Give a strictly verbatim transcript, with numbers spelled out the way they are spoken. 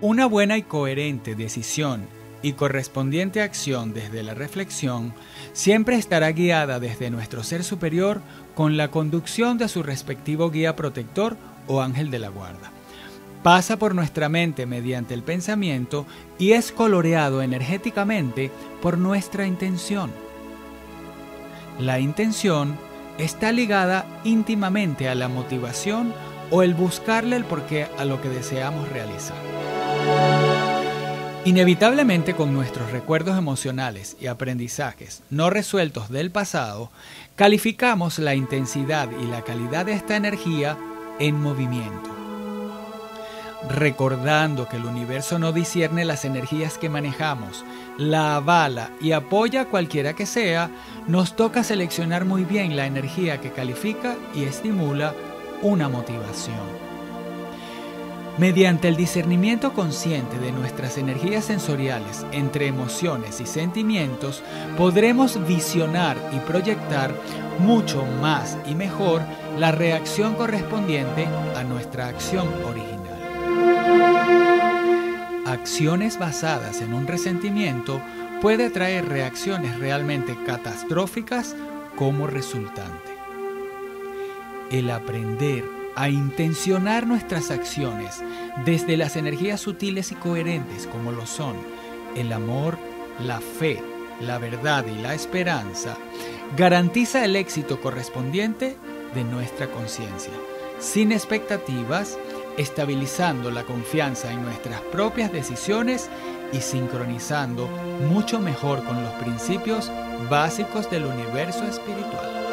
Una buena y coherente decisión y correspondiente acción desde la reflexión siempre estará guiada desde nuestro ser superior con la conducción de su respectivo guía protector o ángel de la guarda. Pasa por nuestra mente mediante el pensamiento y es coloreado energéticamente por nuestra intención. La intención está ligada íntimamente a la motivación o el buscarle el porqué a lo que deseamos realizar. Inevitablemente, con nuestros recuerdos emocionales y aprendizajes no resueltos del pasado, calificamos la intensidad y la calidad de esta energía en movimiento. Recordando que el universo no discierne las energías que manejamos, la avala y apoya cualquiera que sea, nos toca seleccionar muy bien la energía que califica y estimula una motivación. Mediante el discernimiento consciente de nuestras energías sensoriales entre emociones y sentimientos, podremos visionar y proyectar mucho más y mejor la reacción correspondiente a nuestra acción original. Acciones basadas en un resentimiento puede traer reacciones realmente catastróficas como resultante. El aprender a intencionar nuestras acciones desde las energías sutiles y coherentes como lo son el amor, la fe, la verdad y la esperanza, garantiza el éxito correspondiente de nuestra conciencia, sin expectativas, estabilizando la confianza en nuestras propias decisiones y sincronizando mucho mejor con los principios básicos del universo espiritual.